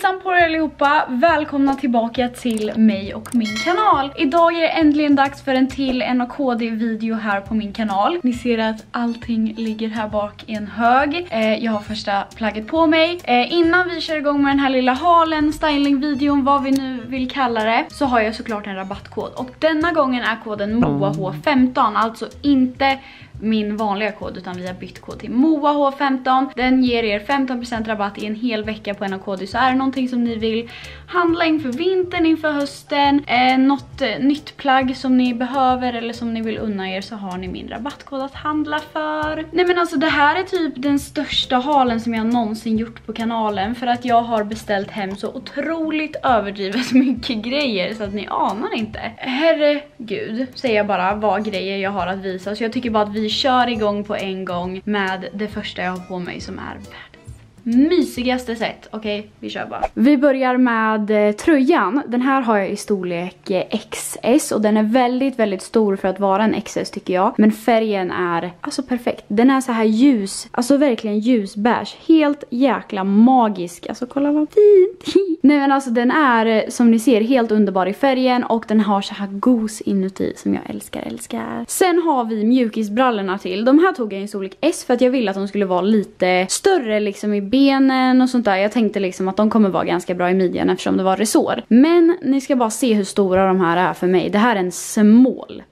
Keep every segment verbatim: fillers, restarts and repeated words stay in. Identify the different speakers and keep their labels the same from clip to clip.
Speaker 1: Hejsan på er allihopa, välkomna tillbaka till mig och min kanal. Idag är det äntligen dags för en till N A K D-video här på min kanal. Ni ser att allting ligger här bak i en hög. eh, Jag har första plagget på mig. eh, Innan vi kör igång med den här lilla halen, styling-videon, vad vi nu vill kalla det, så har jag såklart en rabattkod. Och denna gången är koden M O A H femton, alltså inte min vanliga kod utan vi har bytt kod till M O A H femton. Den ger er femton procent rabatt i en hel vecka på N A K D. Så är det någonting som ni vill handla inför vintern, inför hösten, eh, något eh, nytt plagg som ni behöver eller som ni vill unna er, så har ni min rabattkod att handla för. Nej men alltså det här är typ den största halen som jag någonsin gjort på kanalen, för att jag har beställt hem så otroligt överdrivet mycket grejer så att ni anar inte. Herregud, säger jag bara vad grejer jag har att visa. Så jag tycker bara att vi kör igång på en gång med det första jag har på mig som är världens mysigaste sätt. Okej, okay, vi kör bara. Vi börjar med eh, tröjan. Den här har jag i storlek eh, X S och den är väldigt, väldigt stor för att vara en X S tycker jag. Men färgen är alltså perfekt. Den är så här ljus, alltså verkligen ljusbärs. Helt jäkla magisk. Alltså kolla vad fint. Nej men alltså den är som ni ser helt underbar i färgen och den har så här gos inuti som jag älskar, älskar. Sen har vi mjukisbrallorna till. De här tog jag i storlek S för att jag ville att de skulle vara lite större liksom i benen och sånt där. Jag tänkte liksom att de kommer vara ganska bra i midjan eftersom det var resår. Men ni ska bara se hur stora de här är för mig. Det här är en small.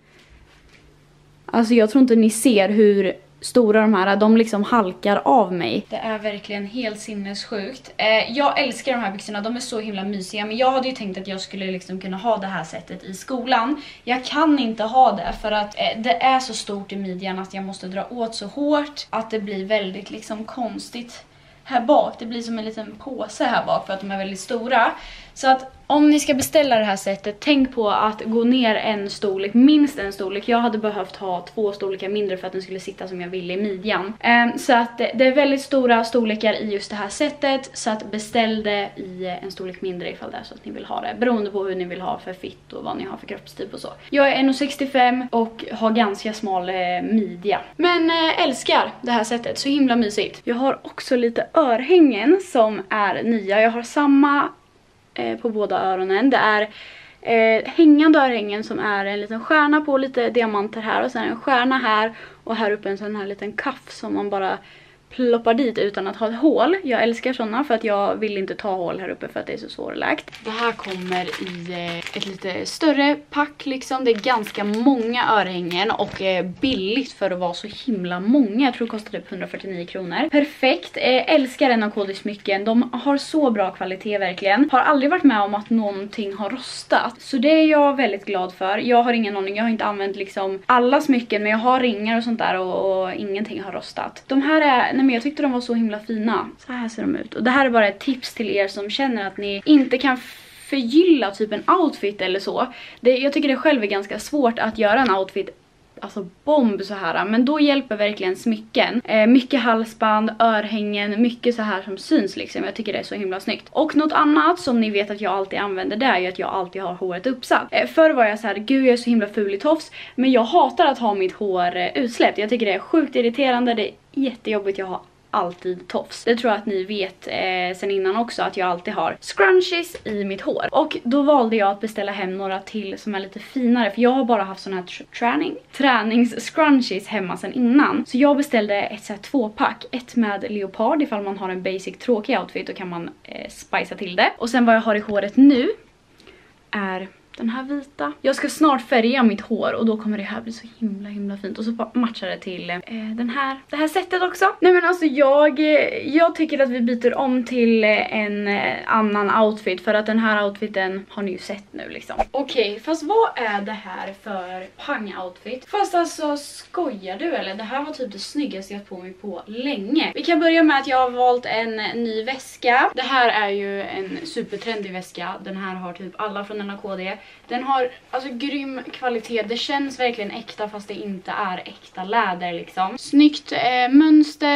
Speaker 1: Alltså jag tror inte ni ser hur stora de här är. De liksom halkar av mig. Det är verkligen helt sinnessjukt. Eh, jag älskar de här byxorna. De är så himla mysiga. Men jag hade ju tänkt att jag skulle liksom kunna ha det här sättet i skolan. Jag kan inte ha det för att eh, det är så stort i midjan att jag måste dra åt så hårt att det blir väldigt liksom konstigt här bak. Det blir som en liten påse här bak för att de är väldigt stora. Så att om ni ska beställa det här sättet, tänk på att gå ner en storlek, minst en storlek. Jag hade behövt ha två storlekar mindre för att den skulle sitta som jag ville i midjan. Um, så att det, det är väldigt stora storlekar i just det här sättet. Så att beställ det i en storlek mindre ifall det är så att ni vill ha det. Beroende på hur ni vill ha för fitt och vad ni har för kroppstyp och så. Jag är en komma sextiofem och har ganska smal eh, midja. Men äh, älskar det här sättet, så himla mysigt. Jag har också lite örhängen som är nya. Jag har samma på båda öronen. Det är eh, hängande örhängen som är en liten stjärna på, lite diamanter här och sen en stjärna här och här uppe en sån här liten kaff som man bara ploppar dit utan att ha ett hål. Jag älskar såna för att jag vill inte ta hål här uppe för att det är så svårläkt. Det här kommer i ett lite större pack liksom. Det är ganska många örhängen och billigt för att vara så himla många. Jag tror det kostar typ hundrafyrtionio kronor. Perfekt. Älskar N A K D-smycken. De har så bra kvalitet verkligen. Har aldrig varit med om att någonting har rostat. Så det är jag väldigt glad för. Jag har ingen aning. Jag har inte använt liksom alla smycken, men jag har ringar och sånt där och, och ingenting har rostat. De här är... Nej, men jag tyckte de var så himla fina. Så här ser de ut. Och det här är bara ett tips till er som känner att ni inte kan förgylla typ en outfit eller så. Det, jag tycker det själv är ganska svårt att göra en outfit alltså bomb så här, men då hjälper verkligen smycken. Eh, mycket halsband, örhängen, mycket så här som syns liksom. Jag tycker det är så himla snyggt. Och något annat som ni vet att jag alltid använder, det är ju att jag alltid har håret uppsatt. Eh, förr var jag så här, gud jag är så himla ful i tofs, men jag hatar att ha mitt hår eh, utsläppt. Jag tycker det är sjukt irriterande, det är jättejobbigt, jag har alltid tofs. Det tror jag att ni vet eh, sen innan också, att jag alltid har scrunchies i mitt hår. Och då valde jag att beställa hem några till som är lite finare, för jag har bara haft sån här tr träning tränings scrunchies hemma sen innan. Så jag beställde ett så här tvåpack, ett med leopard ifall man har en basic tråkig outfit, då kan man eh, spicea till det. Och sen vad jag har i håret nu är den här vita. Jag ska snart färga mitt hår och då kommer det här bli så himla himla fint. Och så matchar det till eh, den här, det här sättet också. Nej men alltså jag, jag tycker att vi byter om till en eh, annan outfit. För att den här outfiten har ni ju sett nu liksom. Okej, okay, fast vad är det här för pang-outfit? Fast alltså, skojar du eller? Det här var typ det snyggaste jag har på mig på länge. Vi kan börja med att jag har valt en ny väska. Det här är ju en supertrendig väska. Den här har typ alla från N A K D. Den har alltså grym kvalitet. Det känns verkligen äkta fast det inte är äkta läder liksom. Snyggt eh, mönster.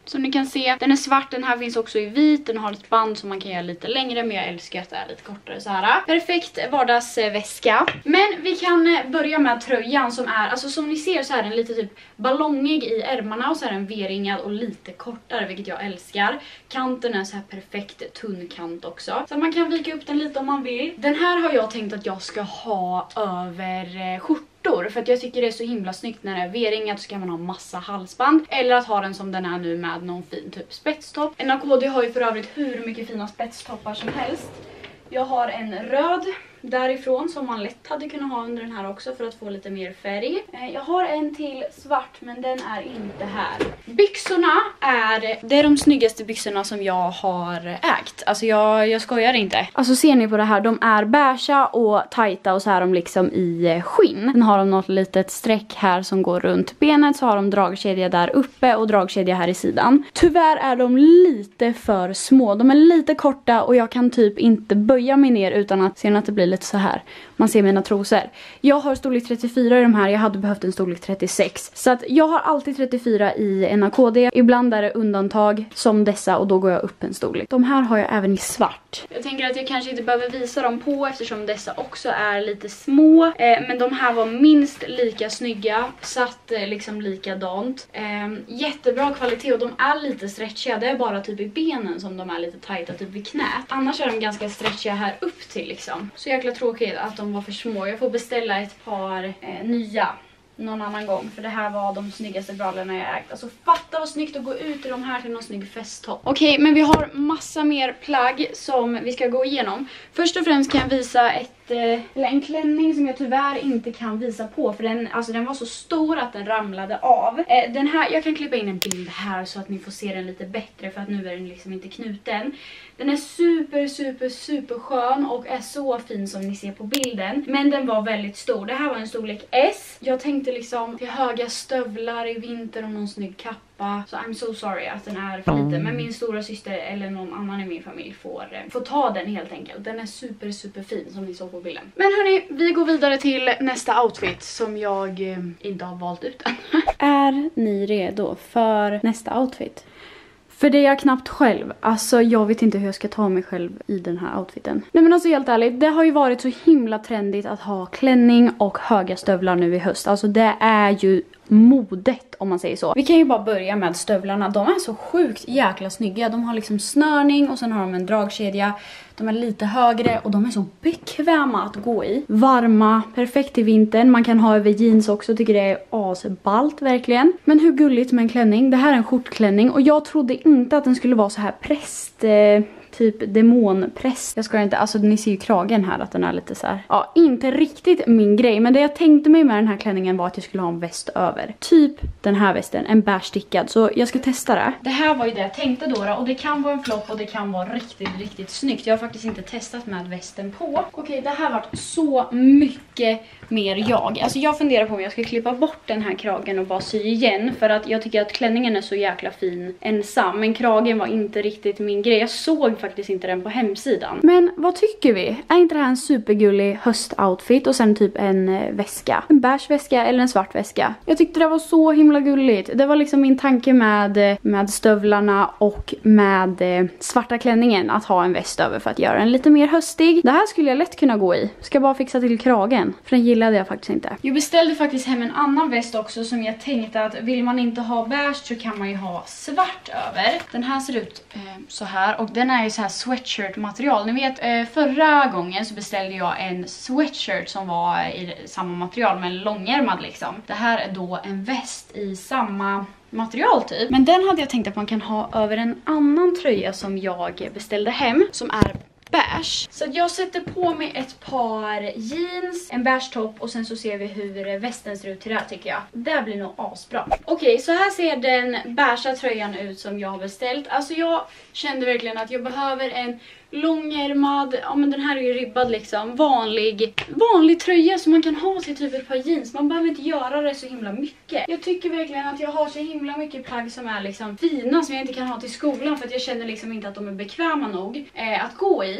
Speaker 1: Som ni kan se, den är svart, den här finns också i vit. Den har ett band som man kan göra lite längre, men jag älskar att det är lite kortare så här. Perfekt vardagsväska. Men vi kan börja med tröjan som är, alltså som ni ser så är den lite typ ballongig i ärmarna och så är den V-ringad och lite kortare, vilket jag älskar. Kanten är så här perfekt tunn kant också, så man kan vika upp den lite om man vill. Den här har jag tänkt att jag ska ha över skjortor, för att jag tycker det är så himla snyggt när det är V-ringat, så kan man ha massa halsband. Eller att ha den som den är nu med någon fin typ spetstopp. N A K D har ju för övrigt hur mycket fina spetstoppar som helst. Jag har en röd därifrån som man lätt hade kunnat ha under den här också för att få lite mer färg. Jag har en till svart, men den är inte här. Byxorna är, det är de snyggaste byxorna som jag har ägt. Alltså jag, jag skojar inte. Alltså ser ni på det här, de är beiga och tajta och så är de liksom i skinn. Sen har de något litet streck här som går runt benet, så har de dragkedja där uppe och dragkedja här i sidan. Tyvärr är de lite för små. De är lite korta och jag kan typ inte böja mig ner utan att se att det blir lite så här. Man ser mina trosor. Jag har storlek trettiofyra i de här. Jag hade behövt en storlek trettiosex. Så att jag har alltid trettiofyra i N A K D. Ibland är det undantag som dessa och då går jag upp en storlek. De här har jag även i svart. Jag tänker att jag kanske inte behöver visa dem på eftersom dessa också är lite små. Eh, men de här var minst lika snygga. Satt eh, liksom likadant. Eh, jättebra kvalitet och de är lite stretchiga. Det är bara typ i benen som de är lite tajta, typ vid knät. Annars är de ganska stretchiga här upp till liksom. Så jäkla tråkigt att de var för små. Jag får beställa ett par eh, nya någon annan gång, för det här var de snyggaste brallorna jag ägt. Alltså fatta vad snyggt att gå ut i de här till någon snygg festtopp. Okej, okay, men vi har massa mer plagg som vi ska gå igenom. Först och främst kan jag visa ett eller en klänning som jag tyvärr inte kan visa på, för den, alltså den var så stor att den ramlade av. Eh, den här, jag kan klippa in en bild här så att ni får se den lite bättre, för att nu är den liksom inte knuten. Den är super super super skön och är så fin som ni ser på bilden, men den var väldigt stor. Det här var en storlek S. Jag tänkte liksom till höga stövlar i vinter och någon snygg kappa. Så I'm so sorry att den är för liten. Men min stora syster eller någon annan i min familj får, får ta den helt enkelt. Den är super super fin som ni såg på bilden. Men hörni, vi går vidare till nästa outfit som jag eh, inte har valt ut än. Är ni redo för nästa outfit? För det är jag knappt själv. Alltså jag vet inte hur jag ska ta mig själv i den här outfiten. Nej men alltså helt ärligt, det har ju varit så himla trendigt att ha klänning och höga stövlar nu i höst. Alltså det är ju modet om man säger så. Vi kan ju bara börja med stövlarna. De är så sjukt jäkla snygga. De har liksom snörning och sen har de en dragkedja. De är lite högre och de är så bekväma att gå i. Varma, perfekt i vintern. Man kan ha över jeans också, tycker det är asballt verkligen. Men hur gulligt med en klänning. Det här är en skjortklänning och jag trodde inte att den skulle vara så här präst... Eh, typ demonpräst. Jag ska inte, alltså ni ser ju kragen här att den är lite så här. Ja, inte riktigt min grej, men det jag tänkte mig med den här klänningen var att jag skulle ha en väst över. Typ den här västen, en beige stickad. Så jag ska testa det. Det här var ju det jag tänkte då, och det kan vara en flopp och det kan vara riktigt, riktigt snyggt. Jag har faktiskt inte testat med västen på. Okej, det här var så mycket mer jag. Alltså jag funderar på om jag ska klippa bort den här kragen och bara sy igen, för att jag tycker att klänningen är så jäkla fin ensam, men kragen var inte riktigt min grej. Jag såg faktiskt inte den på hemsidan. Men vad tycker vi? Är inte det här en supergullig höstoutfit och sen typ en väska? En beige väska eller en svart väska? Jag tyckte det var så himla gulligt. Det var liksom min tanke med, med stövlarna och med svarta klänningen, att ha en väst över för att göra den lite mer höstig. Det här skulle jag lätt kunna gå i. Ska bara fixa till kragen, för den gillade jag faktiskt inte. Jag beställde faktiskt hem en annan väst också som jag tänkte att vill man inte ha beige så kan man ju ha svart över. Den här ser ut eh, så här, och den är ju så här sweatshirt material. Ni vet, eh, förra gången så beställde jag en sweatshirt som var i samma material men långärmad liksom. Det här är då en väst i samma material typ. Men den hade jag tänkt att man kan ha över en annan tröja som jag beställde hem, som är beige. Så att jag sätter på mig ett par jeans, en beige topp och sen så ser vi hur västen ser ut till det här tycker jag. Det blir nog asbra. Okej, okay, så här ser den beigea tröjan ut som jag har beställt. Alltså jag kände verkligen att jag behöver en långärmad, ja men den här är ju ribbad liksom, vanlig vanlig tröja som man kan ha till typ ett par jeans. Man behöver inte göra det så himla mycket. Jag tycker verkligen att jag har så himla mycket plagg som är liksom fina som jag inte kan ha till skolan, för att jag känner liksom inte att de är bekväma nog eh, att gå i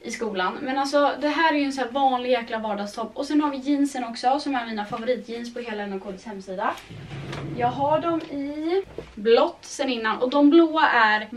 Speaker 1: i skolan. Men alltså det här är ju en så här vanlig jäkla vardagstopp. Och sen har vi jeansen också som är mina favoritjeans på hela N O K:s hemsida. Jag har dem i blått sen innan och de blåa är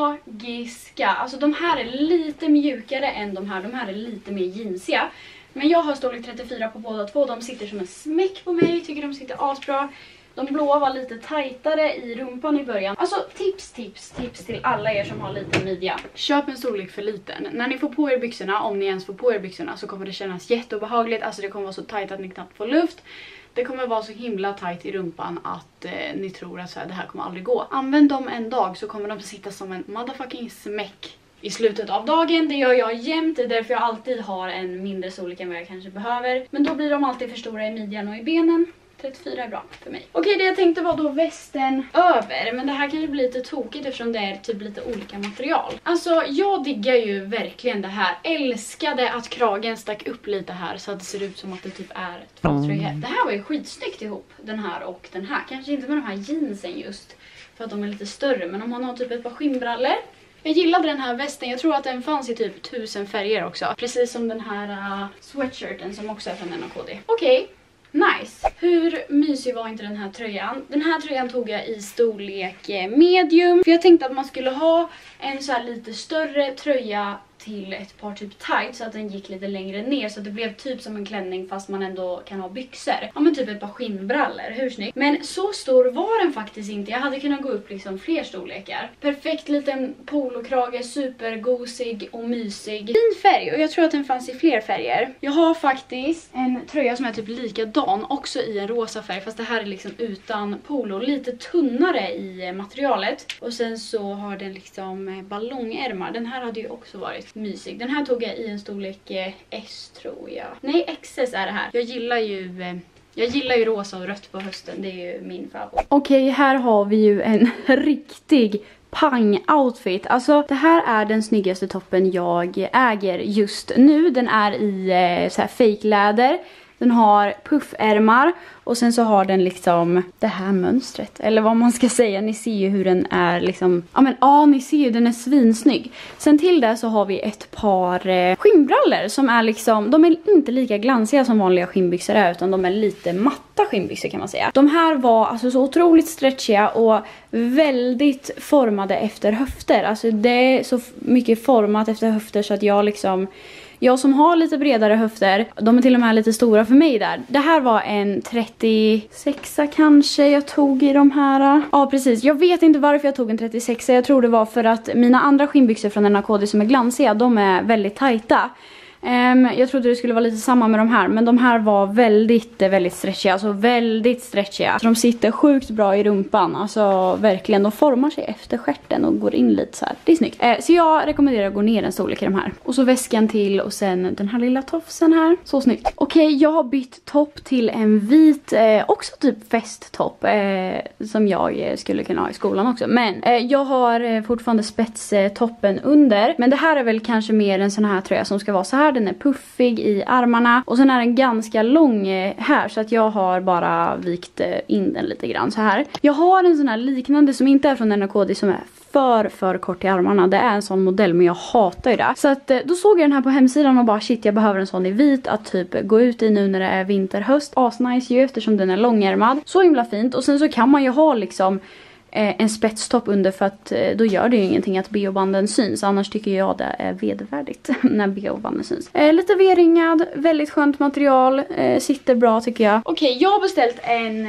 Speaker 1: magiska. Alltså de här är lite mjukare än de här. De här är lite mer jeansiga. Men jag har storlek trettiofyra på båda två. De sitter som en smäck på mig. Tycker de sitter asbra. De blåa var lite tajtare i rumpan i början. Alltså tips, tips, tips till alla er som har liten midja. Köp en storlek för liten. När ni får på er byxorna, om ni ens får på er byxorna, så kommer det kännas jätteobehagligt. Alltså det kommer vara så tajt att ni knappt får luft. Det kommer vara så himla tajt i rumpan att eh, ni tror att så här, det här kommer aldrig gå. Använd dem en dag så kommer de sitta som en motherfucking smäck i slutet av dagen. Det gör jag jämt, det är därför jag alltid har en mindre storlek än vad jag kanske behöver. Men då blir de alltid för stora i midjan och i benen. trettiofyra är bra för mig. Okej, det jag tänkte var då västen över. Men det här kanske blir lite tokigt eftersom det är typ lite olika material. Alltså, jag diggar ju verkligen det här. Älskade att kragen stack upp lite här så att det ser ut som att det typ är två tröjor. Det här var ju skitsnyggt ihop, den här och den här. Kanske inte med de här jeansen just, för att de är lite större. Men om man har typ ett par skinnbrallor. Jag gillade den här västen, jag tror att den fanns i typ tusen färger också. Precis som den här uh, sweatshirten som också är från N O K D. Okej. Okay. Nice. Hur mysig var inte den här tröjan? Den här tröjan tog jag i storlek medium. För jag tänkte att man skulle ha en så här lite större tröja till ett par typ tight så att den gick lite längre ner så att det blev typ som en klänning fast man ändå kan ha byxor. Ja men typ ett par skinnbrallor, hur snyggt. Men så stor var den faktiskt inte. Jag hade kunnat gå upp liksom fler storlekar. Perfekt liten polokrage, supergosig och mysig. Fin färg och jag tror att den fanns i fler färger. Jag har faktiskt en tröja som är typ likadan också i en rosa färg fast det här är liksom utan polo. Lite tunnare i materialet. Och sen så har den liksom ballongärmar. Den här hade ju också varit mysig. Den här tog jag i en storlek S tror jag. Nej, X S är det här. Jag gillar ju jag gillar ju rosa och rött på hösten. Det är ju min favorit. Okej, här har vi ju en riktig pang-outfit. Alltså, det här är den snyggaste toppen jag äger just nu. Den är i eh, så här fake-läder. Den har puffärmar och sen så har den liksom det här mönstret. Eller vad man ska säga, ni ser ju hur den är liksom. Ja men ja, ni ser ju, den är svinsnygg. Sen till det så har vi ett par eh, skinnbrallor som är liksom, de är inte lika glansiga som vanliga skinnbyxor är utan de är lite matta skinnbyxor kan man säga. De här var alltså så otroligt stretchiga och väldigt formade efter höfter. Alltså det är så mycket format efter höfter så att jag liksom... Jag som har lite bredare höfter, de är till och med lite stora för mig där. Det här var en trettiosexa kanske jag tog i de här. Ja precis, jag vet inte varför jag tog en trettiosexa. Jag tror det var för att mina andra skinnbyxor från N O K D som är glansiga, de är väldigt tajta. Um, jag trodde det skulle vara lite samma med de här. Men de här var väldigt, väldigt stretchiga. Alltså väldigt stretchiga. Så de sitter sjukt bra i rumpan. Alltså verkligen, de formar sig efter stjärten och går in lite så här. Det är snyggt. uh, Så jag rekommenderar att gå ner en storlek i de här. Och så väskan till och sen den här lilla tofsen här. Så snyggt. Okej, okay, jag har bytt topp till en vit uh, också typ festtopp uh, som jag skulle kunna ha i skolan också. Men uh, jag har uh, fortfarande spetstoppen under. Men det här är väl kanske mer en sån här tröja som ska vara så här. Den är puffig i armarna. Och sen är den ganska lång här. Så att jag har bara vikt in den lite grann så här. Jag har en sån här liknande som inte är från N O K D som är för för kort i armarna. Det är en sån modell men jag hatar ju det. Så att då såg jag den här på hemsidan och bara shit, jag behöver en sån i vit att typ gå ut i nu när det är vinter-höst. Asnice ju eftersom den är långärmad. Så himla fint. Och sen så kan man ju ha liksom en spetstopp under för att då gör det ju ingenting att B O-banden syns. Annars tycker jag det är vedervärdigt när B O-banden syns. Eh, lite V-ringad, väldigt skönt material. Eh, sitter bra tycker jag. Okej, okay, jag har beställt en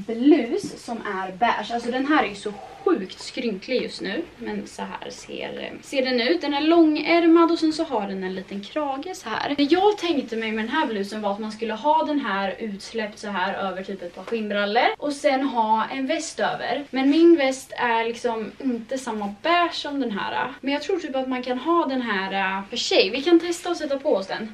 Speaker 1: blus som är beige. Alltså den här är ju så sjukt skrynklig just nu. Men så här ser, ser den ut. Den är långärmad och sen så har den en liten krage så här. Det jag tänkte mig med den här blusen var att man skulle ha den här utsläppt så här över typ ett par skinnbrallor. Och sen ha en väst över. Men min väst är liksom inte samma beige som den här. Men jag tror typ att man kan ha den här för sig. Vi kan testa och sätta på oss den.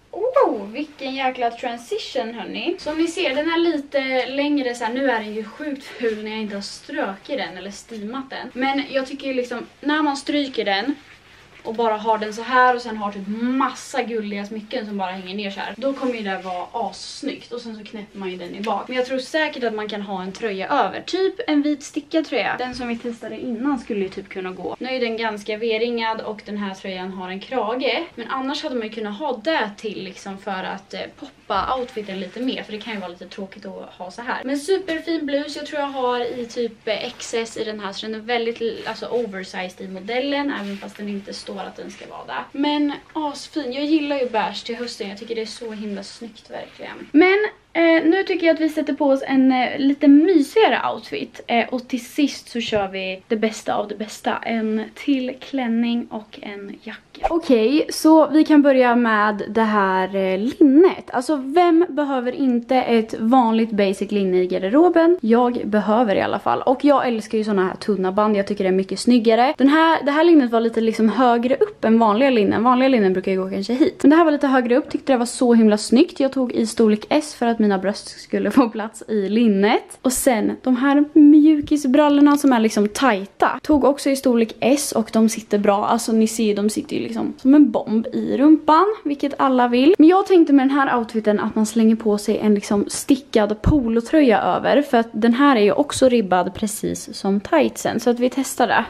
Speaker 1: Oh, vilken jäkla transition hörni. Som ni ser, den är lite längre så här. Nu är den ju sjukt ful när jag inte har strökit den eller stimat den. Men jag tycker liksom, när man stryker den och bara har den så här och sen har typ massa gulliga smycken som bara hänger ner så här, då kommer ju det vara assnyggt. Och sen så knäpper man ju den i bak. Men jag tror säkert att man kan ha en tröja över, typ en vit stickad tröja. Den som vi testade innan skulle ju typ kunna gå. Nu är den ganska V-ringad och den här tröjan har en krage, men annars hade man ju kunnat ha det till liksom för att eh, poppa outfiten lite mer, för det kan ju vara lite tråkigt att ha så här. Men superfin blus, jag tror jag har i typ X S i den här, så den är väldigt alltså oversized i modellen, även fast den inte står att den ska vara där. Men asfin, jag gillar ju beige till hösten, jag tycker det är så himla snyggt verkligen. Men Eh, nu tycker jag att vi sätter på oss en eh, lite mysigare outfit. Eh, och till sist så kör vi det bästa av det bästa. En till klänning och en jacka. Okej, okay, så vi kan börja med det här eh, linnet. Alltså vem behöver inte ett vanligt basic linne i garderoben? Jag behöver i alla fall. Och jag älskar ju såna här tunna band. Jag tycker det är mycket snyggare. Den här, det här linnet var lite liksom högre upp än vanliga linnen. Vanliga linnen brukar ju gå kanske hit. Men det här var lite högre upp. Tyckte det var så himla snyggt. Jag tog i storlek S för att mina bröst skulle få plats i linnet. Och sen de här mjukisbrallorna som är liksom tajta. Tog också i storlek S och de sitter bra. Alltså ni ser, de sitter ju liksom som en bomb i rumpan, vilket alla vill. Men jag tänkte med den här outfiten att man slänger på sig en liksom stickad polotröja över. För att den här är ju också ribbad precis som tightsen. Så att vi testar det.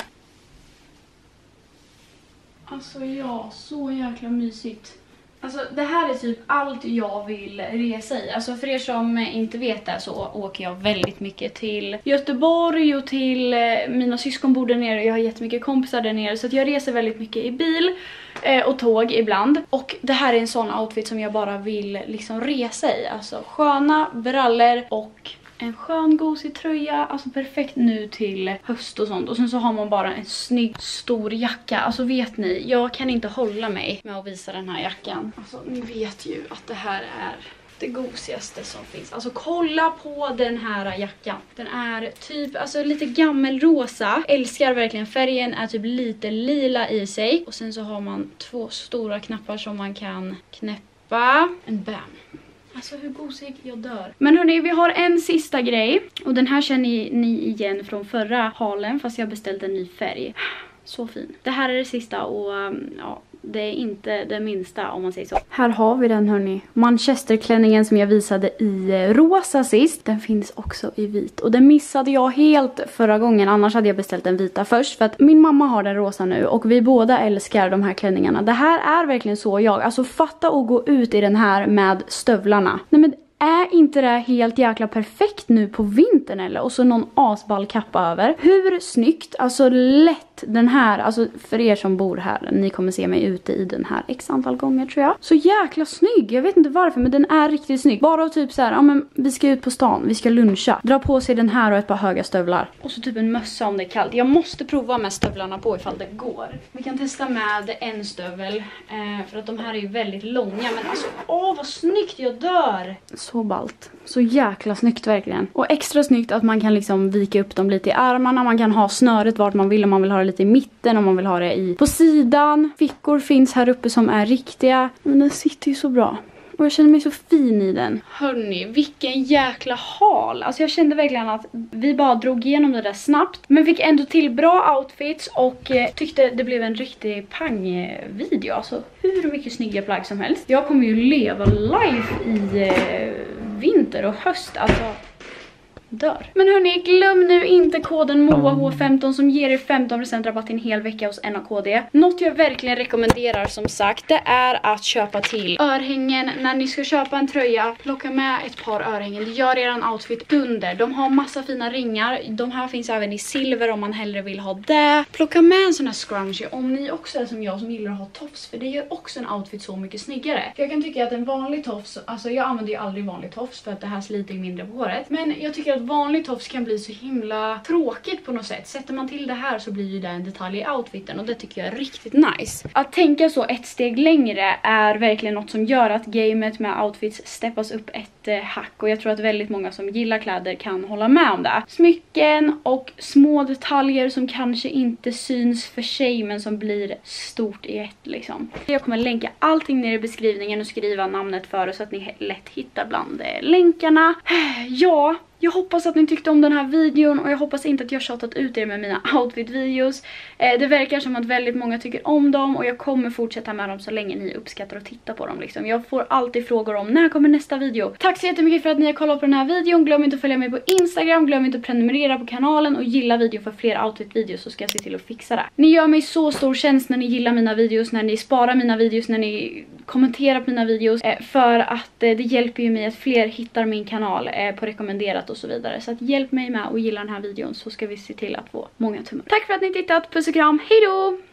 Speaker 1: Alltså ja, så jäkla mysigt. Alltså det här är typ allt jag vill resa i. Alltså för er som inte vet det så åker jag väldigt mycket till Göteborg och till mina syskon bor där nere. Jag har jättemycket kompisar där nere så att jag reser väldigt mycket i bil eh, och tåg ibland. Och det här är en sån outfit som jag bara vill liksom resa i. Alltså sköna brallor och en skön gosig tröja, alltså perfekt nu till höst och sånt. Och sen så har man bara en snygg stor jacka. Alltså vet ni, jag kan inte hålla mig med att visa den här jackan. Alltså ni vet ju att det här är det gosigaste som finns. Alltså kolla på den här jackan. Den är typ, alltså lite gammelrosa. Älskar verkligen färgen, är typ lite lila i sig. Och sen så har man två stora knappar som man kan knäppa. En bam. Alltså hur gosig jag dör. Men hörni, vi har en sista grej. Och den här känner ni igen från förra halen, fast jag beställde en ny färg. Så fin. Det här är det sista och ja, det är inte det minsta om man säger så. Här har vi den hörni. Manchesterklänningen som jag visade i rosa sist. Den finns också i vit. Och den missade jag helt förra gången. Annars hade jag beställt den vita först. För att min mamma har den rosa nu. Och vi båda älskar de här klänningarna. Det här är verkligen så jag. Alltså fatta att gå ut i den här med stövlarna. Nej men är inte det helt jäkla perfekt nu på vintern eller? Och så någon asball kappa över. Hur snyggt, alltså lätt den här, alltså för er som bor här, ni kommer se mig ute i den här x antal gånger tror jag. Så jäkla snygg, jag vet inte varför men den är riktigt snygg. Bara typ så här, ja men vi ska ut på stan, vi ska luncha. Dra på sig den här och ett par höga stövlar. Och så typ en mössa om det är kallt. Jag måste prova med stövlarna på ifall det går. Vi kan testa med en stövel, eh, för att de här är ju väldigt långa. Men alltså, åh vad snyggt, jag dör! Så ballt. Så jäkla snyggt verkligen. Och extra snyggt att man kan liksom vika upp dem lite i armarna. Man kan ha snöret vart man vill. Om man vill ha det lite i mitten. Om man vill ha det i på sidan. Fickor finns här uppe som är riktiga. Men den sitter ju så bra. Och jag känner mig så fin i den. Hörni, vilken jäkla hal. Alltså jag kände verkligen att vi bara drog igenom det där snabbt. Men fick ändå till bra outfits. Och eh, tyckte det blev en riktig pang-video. Alltså hur mycket snygga plagg som helst. Jag kommer ju leva life i eh, vinter och höst. Alltså dör. Men hörni, glöm nu inte koden M O A H femton som ger er femton procent rabatt i en hel vecka hos N A K D. Något jag verkligen rekommenderar som sagt, det är att köpa till örhängen. När ni ska köpa en tröja, plocka med ett par örhängen. Det gör er outfit under. De har massa fina ringar. De här finns även i silver om man hellre vill ha det. Plocka med en sån här scrunchie om ni också är som jag som gillar att ha tofs. För det gör också en outfit så mycket snyggare. För jag kan tycka att en vanlig tofs, alltså jag använder ju aldrig vanlig tofs för att det här sliter mindre på håret. Men jag tycker att vanlig tofs kan bli så himla tråkigt på något sätt. Sätter man till det här så blir ju det en detalj i outfiten och det tycker jag är riktigt nice. Att tänka så ett steg längre är verkligen något som gör att gamet med outfits steppas upp ett eh, hack och jag tror att väldigt många som gillar kläder kan hålla med om det. Smycken och små detaljer som kanske inte syns för sig men som blir stort i ett liksom. Jag kommer länka allting ner i beskrivningen och skriva namnet för så att ni lätt hittar bland eh, länkarna. Ja, Jag hoppas att ni tyckte om den här videon och jag hoppas inte att jag tjatat ut er med mina outfit-videos. Eh, det verkar som att väldigt många tycker om dem och jag kommer fortsätta med dem så länge ni uppskattar att titta på dem. Liksom. Jag får alltid frågor om när kommer nästa video. Tack så jättemycket för att ni har kollat på den här videon. Glöm inte att följa mig på Instagram, glöm inte att prenumerera på kanalen och gilla videon för fler outfit-videos, så ska jag se till att fixa det. Ni gör mig så stor tjänst när ni gillar mina videos, när ni sparar mina videos, när ni kommenterar på mina videos. Eh, för att eh, det hjälper ju mig att fler hittar min kanal eh, på rekommenderat och så vidare. Så att hjälp mig med att gilla den här videon, så ska vi se till att få många tummar. Tack för att ni tittat, puss och kram, hejdå!